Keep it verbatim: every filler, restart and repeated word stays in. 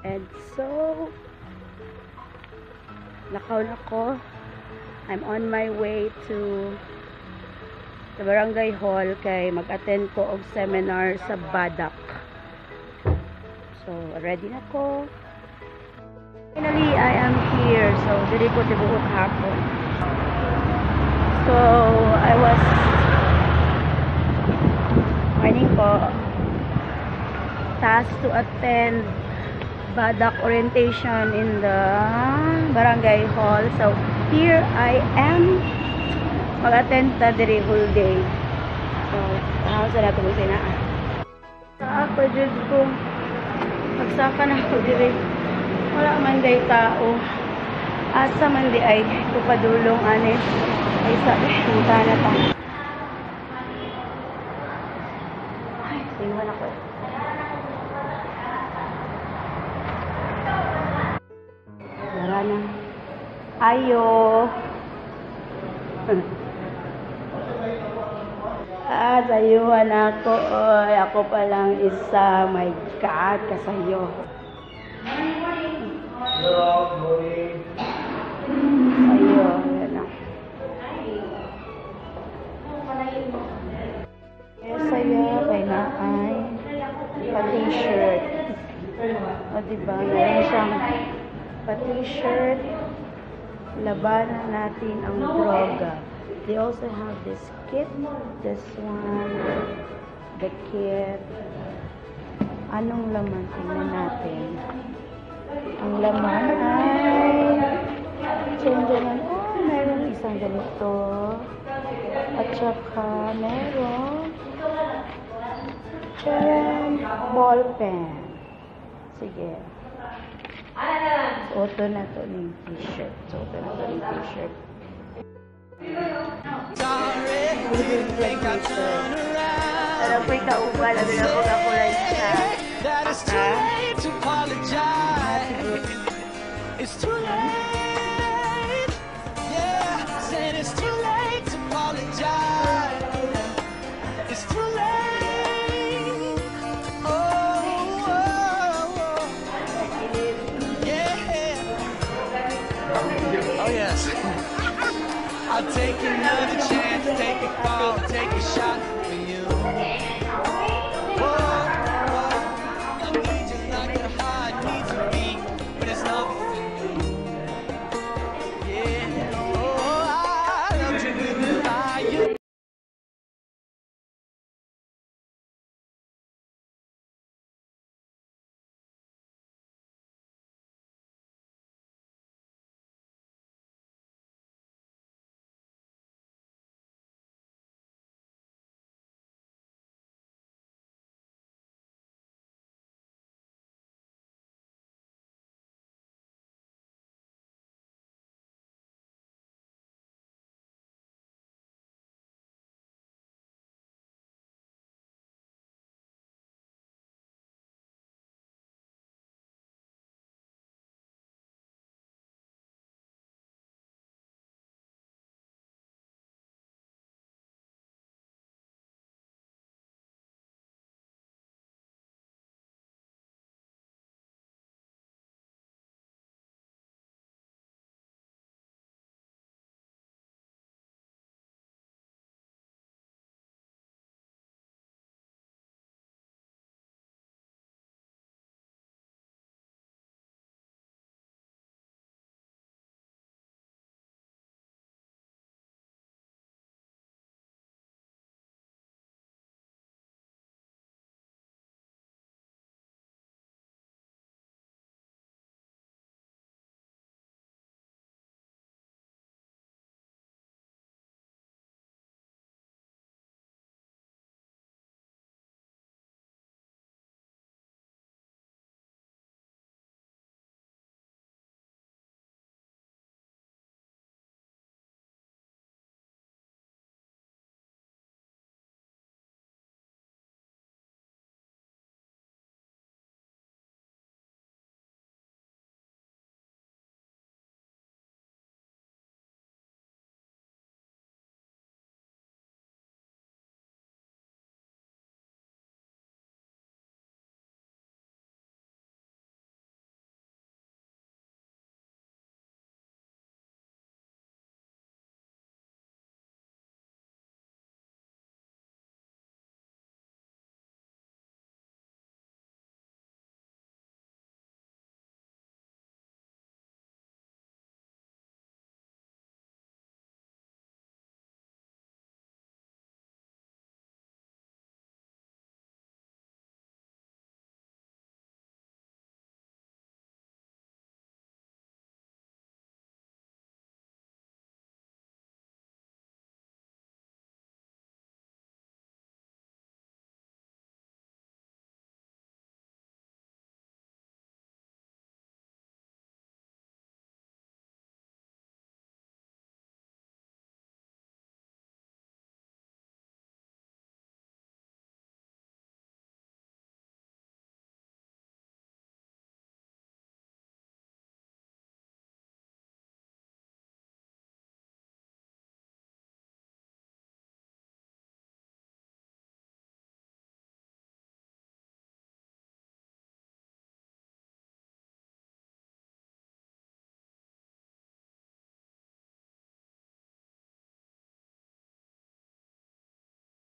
And so, nakaw na ko. I'm on my way to the barangay hall kay mag-attend ko og seminar sa Badak. So, ready na ko. Finally, I am here. So, dili ko tibuok hapon. So, I was morning po tasked to attend Badak orientation in the barangay hall. So, here I am mag-attend ta diri whole day. So, tahaw sa nato mo sina. Sa ako, Diyos ko, magsaka na ako diri. Wala man day tao. Asa man di ay kupadulong ani. Ay sa punta na ta. Ay, tingnan ako. Dara na. Ayo. Ah, sayuhan ako. Oy, ako pa lang isa. My God, kasayo. Hello, morning. Sayo, yan na. Eh, saya, kay na ay pa-t-shirt. O, diba? Meron siyang pa-t-shirt. Labanan natin ang droga. They also have this kit. This one. The kit. Anong laman? Tingnan natin. Ang laman ay change-an. Oh, meron isang ganito. At saka meron charan ball pen. Sige. Suoto na to ng t-shirt. Suoto na to ng t-shirt. Pero po ikauban, ano na po kakulay siya. It's too late. Yeah, said it's too late to apologize. It's too late. Oh, oh, oh. Yeah. Oh yes. I'll take another chance, take a fall, take a shot.